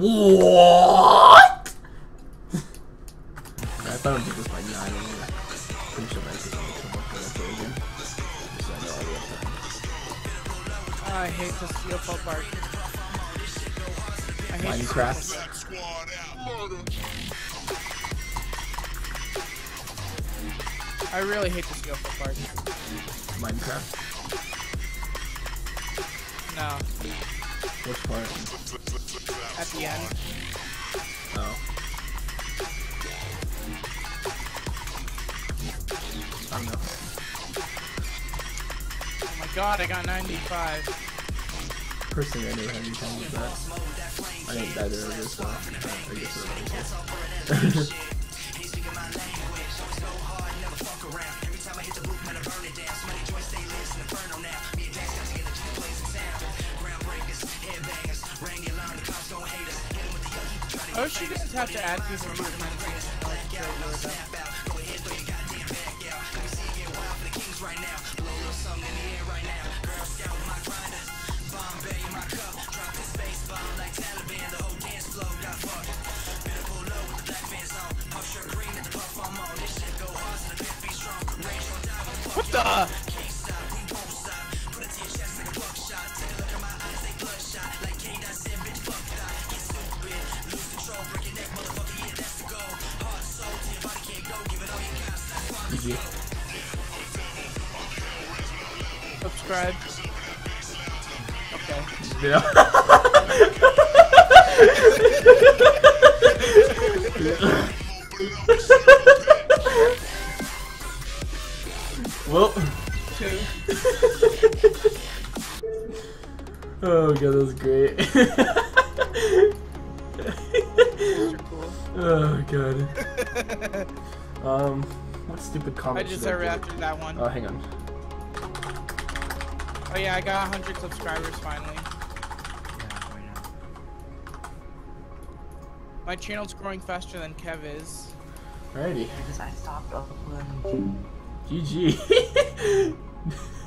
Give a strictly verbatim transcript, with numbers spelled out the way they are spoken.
What? I thought I'd do this by nine. Pretty sure my sister will come up with that again. So I know all the time. I hate the steel pole part. I hate Minecraft. I really hate the steel pole part. Minecraft. No. Which part? At the end. Oh. I don't know. Oh my god, I got ninety-five. Personally, I never had any time with that. I didn't die there ever, so I guess it's okay. Oh, she just have to add people to your friends. What the? G G. Subscribe. Okay. Yeah. Well. Two. Oh god, that was great. Cool. Oh god. Um, what stupid comment? I just should I heard do? after that one. Oh, hang on. Oh yeah, I got one hundred subscribers finally. My channel's growing faster than Kev is. Alrighty. Because I stopped uploading. G G.